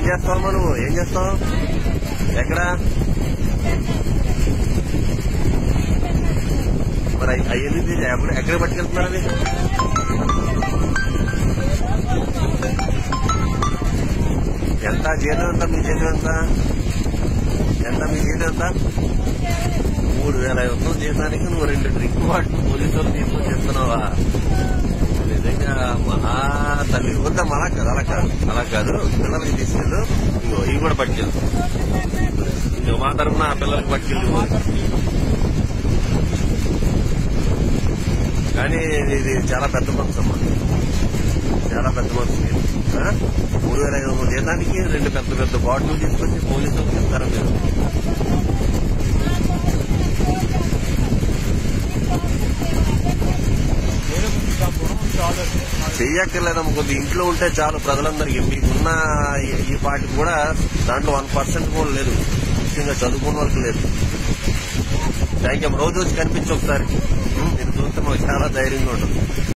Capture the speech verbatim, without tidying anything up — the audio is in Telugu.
చేస్తావమ్మా నువ్వు? ఏం చేస్తావు? ఎక్కడ మరి అయ్యింది? ఎప్పుడు ఎక్కడ పట్టుకెళ్తున్నారు అది? ఎంత జీతం? ఎంత మీ జీతం? ఎంత ఎంత మీ జీతం? ఎంత? మూడు వేల ఐదు వందలు జీతానికి నువ్వు రెండు డ్రింక్ వాటిని పోలీసులు తీసుకొని చెప్తున్నావా? నిజంగా మహా తల్లి వద్దా? అలా కాదు, అలా కాదు, అలా కాదు. పిల్లలకి తీసుకెళ్ళు. ఇంకో ఇవి కూడా పట్టుకెళ్ళు. ఇంకో మా తరఫున ఆ పిల్లలకి పట్టుకెళ్ళి. కానీ ఇది చాలా పెద్ద మనసు అమ్మా, చాలా పెద్ద మనసు. మీరు మూడు వేల ఐదు వందల జీతానికి రెండు పెద్ద పెద్ద బాటిల్ తీసుకొచ్చి పోలీసులకు చెప్తారా మీరు? చెయ్యక్కర్లేదమ్మ, కొద్ది ఇంట్లో ఉంటే చాలు ప్రజలందరికీ. మీకున్న ఈ పార్టీ కూడా దాంట్లో వన్ పర్సెంట్ కూడా లేదు, ముఖ్యంగా చదువుకున్న వాళ్ళకి లేదు. Thank you. రోజు వచ్చి కనిపించి ఒకసారి మీరు చూస్తే మాకు చాలా ధైర్యంగా ఉంటుంది.